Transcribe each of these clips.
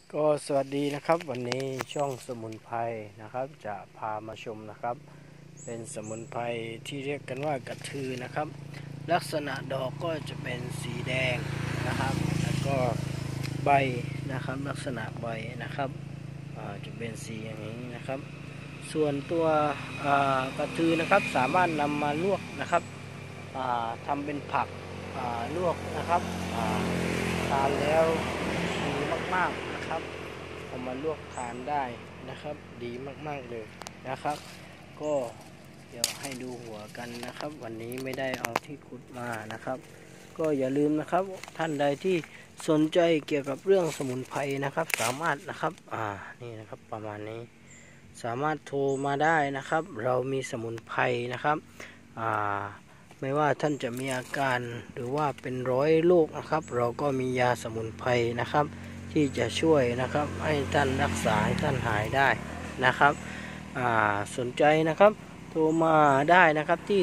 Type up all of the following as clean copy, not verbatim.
ก็สวัสดีนะครับวันนี้ช่องสมุนไพรนะครับจะพามาชมนะครับเป็นสมุนไพรที่เรียกกันว่ากระทือนะครับลักษณะดอกก็จะเป็นสีแดงนะครับแล้วก็ใบนะครับลักษณะใบนะครับจะเป็นสีอย่างนี้นะครับส่วนตัวกระทือนะครับสามารถนำมาลวกนะครับทำเป็นผักลวกนะครับทานแล้วดีมากๆนะครับเอามาลวกทานได้นะครับดีมากๆเลยนะครับก็เดี๋ยวให้ดูหัวกันนะครับวันนี้ไม่ได้เอาที่ขุดมานะครับก็อย่าลืมนะครับท่านใดที่สนใจเกี่ยวกับเรื่องสมุนไพรนะครับสามารถนะครับนี่นะครับประมาณนี้สามารถโทรมาได้นะครับเรามีสมุนไพรนะครับไม่ว่าท่านจะมีอาการหรือว่าเป็นร้อยโรคนะครับเราก็มียาสมุนไพรนะครับที่จะช่วยนะครับให้ท่านรักษาให้ท่านหายได้นะครับสนใจนะครับโทรมาได้นะครับที่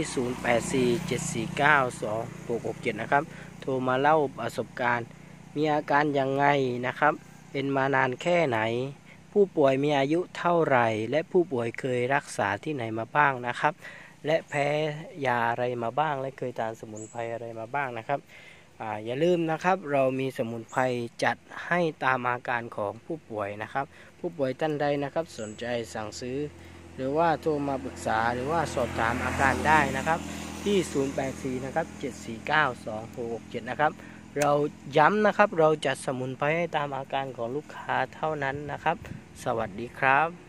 0847492667นะครับโทรมาเล่าประสบการณ์มีอาการยังไงนะครับเป็นมานานแค่ไหนผู้ป่วยมีอายุเท่าไหร่และผู้ป่วยเคยรักษาที่ไหนมาบ้างนะครับและแพ้ยาอะไรมาบ้างและเคยทานสมุนไพรอะไรมาบ้างนะครับอย่าลืมนะครับเรามีสมุนไพรจัดให้ตามอาการของผู้ป่วยนะครับผู้ป่วยท่านใดนะครับสนใจสั่งซื้อหรือว่าโทรมาปรึกษาหรือว่าสอบถามอาการได้นะครับที่084นะครับ7492667นะครับเราย้ำนะครับเราจัดสมุนไพรให้ตามอาการของลูกค้าเท่านั้นนะครับสวัสดีครับ